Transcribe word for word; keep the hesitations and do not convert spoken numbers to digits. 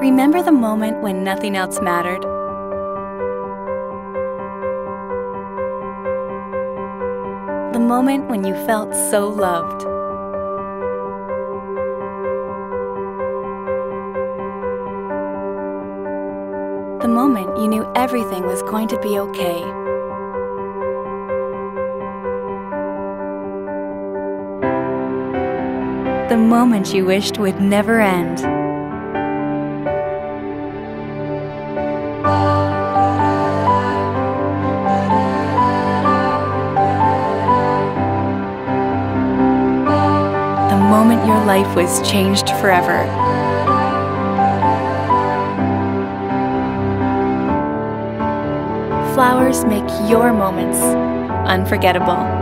Remember the moment when nothing else mattered? The moment when you felt so loved. The moment you knew everything was going to be okay. The moment you wished would never end. The moment your life was changed forever. Flowers make your moments unforgettable.